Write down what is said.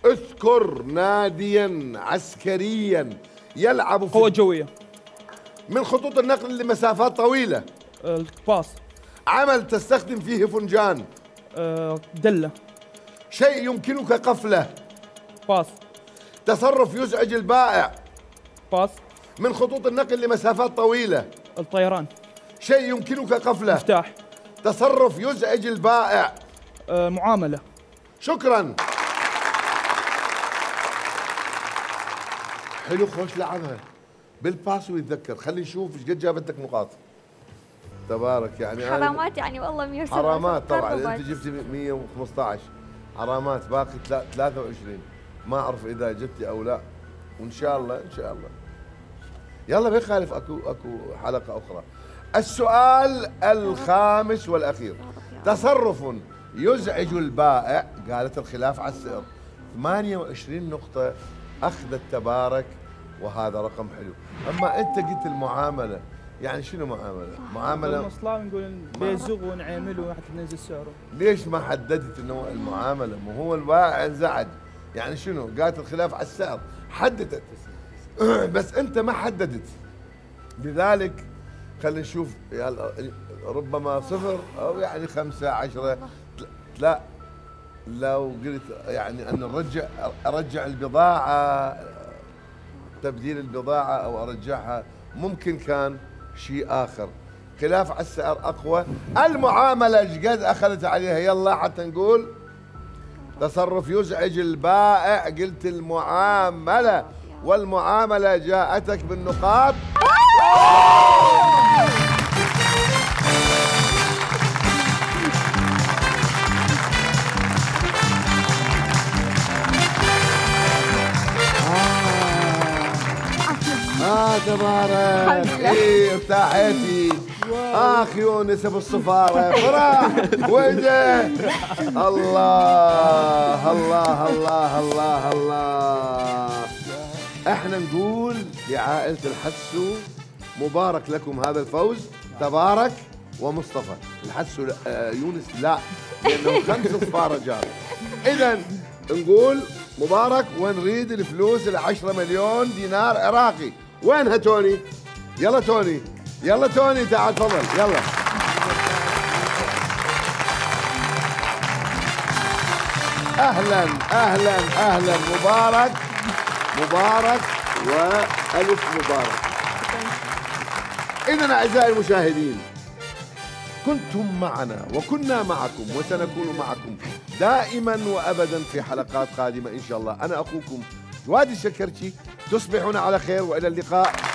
اذكر ناديا عسكريا يلعب في قوة جوية. من خطوط النقل لمسافات طويلة. باص. عمل تستخدم فيه فنجان. دلة. شيء يمكنك قفله. باص. تصرف يزعج البائع. باص. من خطوط النقل لمسافات طويلة. الطيران. شيء يمكنك قفله. مفتاح. تصرف يزعج البائع. معاملة. شكرا. حلو، خوش لعبها بالباس ويتذكر. خلي نشوف ايش قد جابت لك نقاط. تبارك يعني حرامات يعني والله 107. حرامات طبعا. انت جبتي 115 حرامات، باقي 23. ما اعرف اذا جبتي او لا، وان شاء الله ان شاء الله. يلا ما يخالف، اكو حلقه اخرى. السؤال الخامس والاخير. تصرف يزعج البائع، قالت الخلاف على السعر. 28 نقطة أخذت تبارك، وهذا رقم حلو. أما أنت قلت المعاملة، يعني شنو معاملة؟ معاملة المصلاه نقول بيزغ ونعمل حتى ننزل سعره. ليش ما حددت انه المعاملة؟ مو هو البائع انزعج، يعني شنو؟ قالت الخلاف على السعر، حددت بس أنت ما حددت. لذلك خلينا نشوف، ربما 0 أو يعني 5 10. لا، لو قلت يعني أن أرجع البضاعة، تبديل البضاعة أو أرجعها، ممكن كان شيء آخر. خلاف على السعر أقوى. المعاملة ايش قد أخذت عليها؟ يلا حتى نقول تصرف يزعج البائع، قلت المعاملة، والمعاملة جاءتك بالنقاط. تبارك. ايه ارتاحتي. اخ يونس ابو الصفاره فرح وجه. الله الله الله الله الله. احنا نقول لعائله الحسو مبارك لكم هذا الفوز. تبارك ومصطفى. الحسو يونس لا، لانه 5 صفاره جاب. اذا نقول مبارك، ونريد الفلوس 10 مليون دينار عراقي. وينها توني؟ يلا توني، يلا توني تعال تفضل يلا. اهلا اهلا اهلا. مبارك مبارك والف مبارك. اذا اعزائي المشاهدين، كنتم معنا وكنا معكم وسنكون معكم دائما وابدا في حلقات قادمه ان شاء الله. انا اخوكم جواد الشكرتي. تصبحون على خير والى اللقاء.